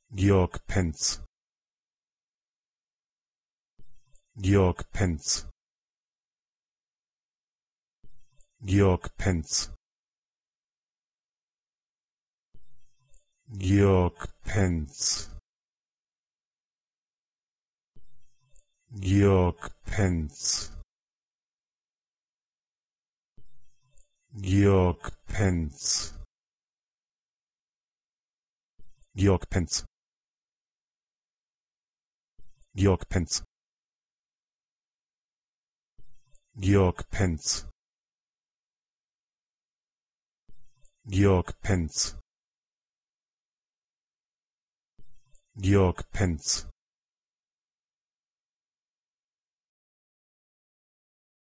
Georg Pencz. Georg Pencz. Georg Pencz. Georg Pencz. Georg Pencz. Georg Pencz. Georg Pencz. Georg Pencz. Georg Pencz. Georg Pencz. Georg Pencz.